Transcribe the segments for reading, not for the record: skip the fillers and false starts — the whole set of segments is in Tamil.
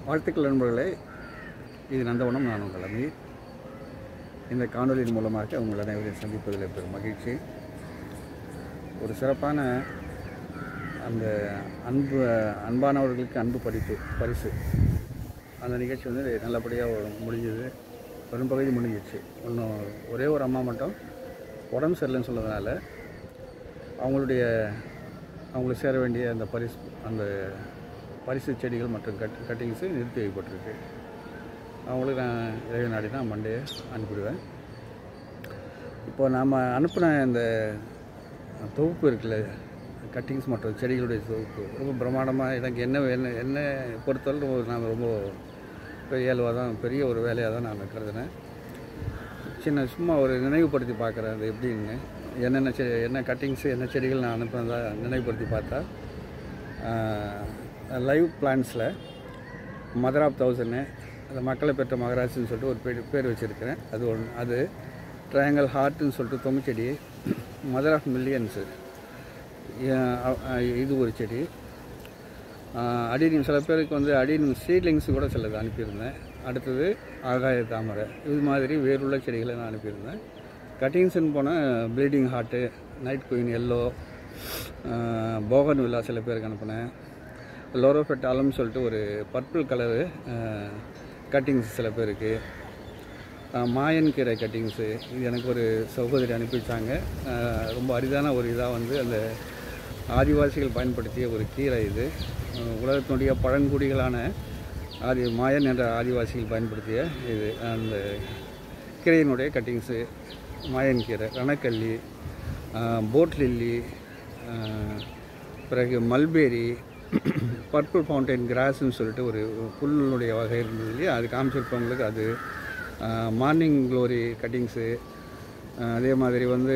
வாழ்த்துக்கள் நண்பர்களே. இது நந்தவனம். நான் உங்கள் அமீர். இந்த காணொலியின் மூலமாக உங்கள் அனைவரையும் சந்திப்பதில் பெரும் மகிழ்ச்சி. ஒரு சிறப்பான அந்த அன்பானவர்களுக்கு அன்பு பரிசு அந்த நிகழ்ச்சி வந்து நல்லபடியாக முடிஞ்சது. பெரும்பகுதி முடிஞ்சிச்சு. இன்னும் ஒரே ஒரு அம்மா மட்டும் உடம்பு சரியில்லைன்னு சொன்னதுனால அவங்களுக்கு சேர வேண்டிய அந்த பரிசு செடிகள் மற்றும் கட்டிங்ஸு நிறுத்தி வைக்கப்பட்டிருக்கு. அவங்களுக்கு நான் இறைவன் நாடி தான் மண்டே அனுப்பிடுவேன். இப்போ நாம் அனுப்பின இந்த தொகுப்பு இருக்குல்ல, கட்டிங்ஸ் மற்றும் செடிகளுடைய தொகுப்பு ரொம்ப பிரம்மாண்டமாக எனக்கு என்ன பொறுத்தவரை நான் ரொம்ப பெரிய ஒரு வேலையாக தான் நான் கருதினேன். சும்மா ஒரு நினைவுபடுத்தி பார்க்குறேன் அது எப்படின்னு. என்ன கட்டிங்ஸு என்ன செடிகள் நான் அனுப்பினதா நினைவுபடுத்தி பார்த்தா, லைவ் பிளான்ஸில் மதர் ஆஃப் 1000 அந்த மக்களை பெற்ற மகராசின்னு சொல்லிட்டு ஒரு பேர் வச்சுருக்கிறேன். அது ட்ரையாங்கல் ஹார்ட்டுன்னு சொல்லிட்டு தொங்கு செடி. மதர் ஆஃப் மில்லியன்ஸு இது ஒரு செடி. அடினியம் சில பேருக்கு வந்து அடினியம் சீட்லிங்ஸு கூட சிலது அனுப்பியிருந்தேன். அடுத்தது ஆகாய தாமரை, இது மாதிரி வேறுள்ள செடிகளை நான் அனுப்பியிருந்தேன். கட்டிங்ஸ்ன்னு போனால் bleeding heart, night queen yellow, bougainvillea சில பேருக்கு அனுப்பினேன். லோரோஃபெட்டாலம்னு சொல்லிட்டு ஒரு பர்பிள் கலரு கட்டிங்ஸ் சில பேருக்கு. மாயன் கீரை கட்டிங்ஸு இது எனக்கு ஒரு சகோதரி அனுப்பி வச்சாங்க. ரொம்ப அரிதான ஒரு இதாக வந்து அந்த ஆதிவாசிகள் பயன்படுத்திய ஒரு கீரை இது. உலகத்தினுடைய பழங்குடிகளான மாயன் என்ற ஆதிவாசிகள் பயன்படுத்திய இது அந்த கீரையினுடைய கட்டிங்ஸு. மாயன் கீரை, ரணக்கல்லி, போட் லில்லி, பிறகு மல்பேரி, பர்பிள் ஃபவுண்டைன் கிராஸ்ன்னு சொல்லிட்டு ஒரு புல்லுடைய வகை இருந்தது இல்லையா, அது காமிச்சிருப்பவங்களுக்கு அது. மார்னிங் க்ளோரி கட்டிங்ஸு, அதே மாதிரி வந்து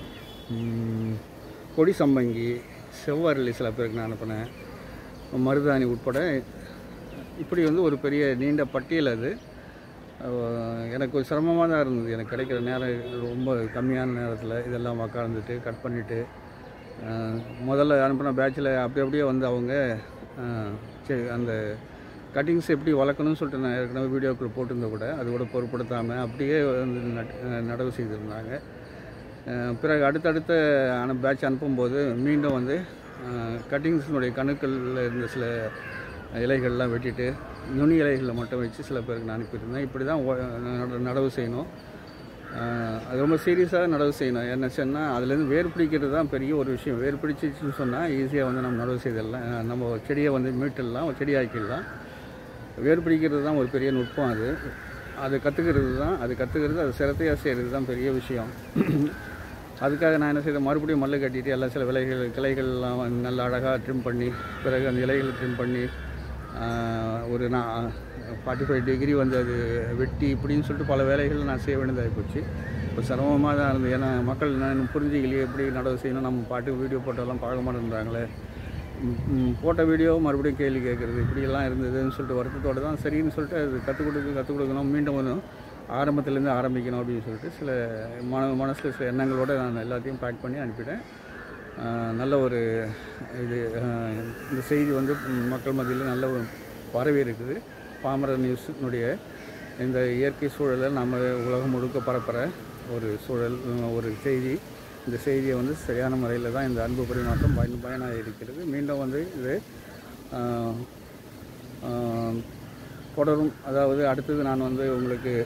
கொடி சம்பங்கி, செவ்வரளி சில பேருக்கு நான் அனுப்பினேன். மருதாணி உட்பட இப்படி வந்து ஒரு பெரிய நீண்ட பட்டியல். அது எனக்கு ஒரு சிரமமாக தான் இருந்தது. எனக்கு கிடைக்கிற நேரம் ரொம்ப கம்மியான நேரத்தில் இதெல்லாம் உட்காந்துட்டு கட் பண்ணிவிட்டு முதல்ல அனுப்பின பேட்சில் அப்படியே வந்து அவங்க சரி அந்த கட்டிங்ஸ் எப்படி வளர்க்கணும்னு சொல்லிட்டு நான் ஏற்கனவே வீடியோக்கள் போட்டிருந்த கூட அது கூட பொருட்படுத்தாமல் அப்படியே வந்து நடவு செய்திருந்தாங்க. பிறகு அடுத்தடுத்த பேட்ச் அனுப்பும்போது மீண்டும் வந்து கட்டிங்ஸினுடைய கணுக்களில் இருந்த சில இலைகள்லாம் வெட்டிட்டு நுனி இலைகளில் மட்டும் வச்சு சில பேருக்கு நான் அனுப்பியிருந்தேன். இப்படி தான் நடவு செய்யணும். அது ரொம்ப சீரியஸாக நடவு செய்யணும். என்ன சொன்னால் அதுலேருந்து வேர் பிடிக்கிறது தான் பெரிய ஒரு விஷயம். வேர் பிடிச்சிச்சுன்னு சொன்னால் ஈஸியாக வந்து நம்ம நடவு செய்திடலாம். நம்ம செடியை வந்து மீட்டெல்லாம் செடியாக்கிடலாம். வேர் பிடிக்கிறது தான் ஒரு பெரிய நுட்பம். அது கற்றுக்கிறது அது சிரத்தையாக செய்கிறது தான் பெரிய விஷயம். அதுக்காக நான் என்ன செய்தேன், மறுபடியும் மல்லு கட்டிட்டு எல்லாம் சில கிளைகள்லாம் நல்லா அழகாக ட்ரிம் பண்ணி, பிறகு அந்த இலைகளை ட்ரிம் பண்ணி ஒரு 45 டிகிரி வந்து அது வெட்டி இப்படின்னு சொல்லிட்டு பல வேலைகள் நான் செய்ய வேண்டியதாகி போச்சு. இப்போ சிரமமாக தான் இருந்தது. ஏன்னா மக்கள் நான் புரிஞ்சுக்கலையே எப்படி நடவு செய்யணும், நம்ம பாட்டு வீடியோ போட்டோலாம் பார்க்க மாட்டேன்றாங்களே, போட்ட வீடியோ மறுபடியும் கேள்வி கேட்குறது இப்படியெல்லாம் இருந்ததுன்னு சொல்லிட்டு வருத்தத்தோடு தான் சரின்னு சொல்லிட்டு அது கற்றுக் கொடுக்கணும், மீண்டும் வந்து ஆரம்பத்துலேருந்து ஆரம்பிக்கணும் அப்படின்னு சொல்லிட்டு சில மனசில் சில எண்ணங்களோடு நான் எல்லாத்தையும் பேக் பண்ணி அனுப்பிட்டேன். நல்ல ஒரு இந்த செய்தி வந்து மக்கள் மத்தியில் நல்ல பரவி இருக்குது. பாமர நியூஸினுடைய இந்த இயற்கை சூழலில் நம்ம உலகம் முழுக்க பரப்புகிற ஒரு சூழல், ஒரு செய்தி. இந்த செய்தியை வந்து சரியான முறையில் தான் இந்த அன்பு பரிமாற்றம் பயனாக இருக்கிறது. மீண்டும் வந்து இது தொடரும். அதாவது அடுத்தது நான் வந்து உங்களுக்கு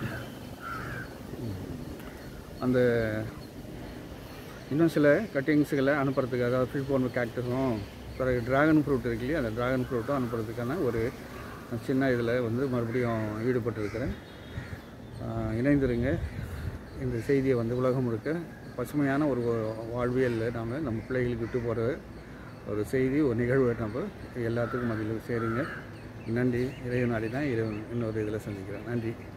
அந்த இன்னும் சில கட்டிங்ஸுகளை அனுப்புறதுக்கு, அதாவது ஃபிஷ்போன் கேக்டஸும் பிறகு ட்ராகன் ஃப்ரூட் இருக்கு இல்லையா, அந்த ட்ராகன் ஃப்ரூட்டும் அனுப்புறதுக்கான ஒரு சின்ன இதில் வந்து மறுபடியும் ஈடுபட்டிருக்கிறேன். இணைந்திருங்க. இந்த செய்தியை வந்து உலகம் முழுக்க பசுமையான ஒரு வாழ்வியலில் நம்ம பிள்ளைகளுக்கு விட்டு போகிற ஒரு செய்தி, ஒரு நிகழ்வை நம்ம எல்லாத்துக்கும் மத்தியில் சேருங்க. நன்றி. இறைவன் நாடி தான் இறைவன் இன்னொரு இதில் சந்திக்கிறேன். நன்றி.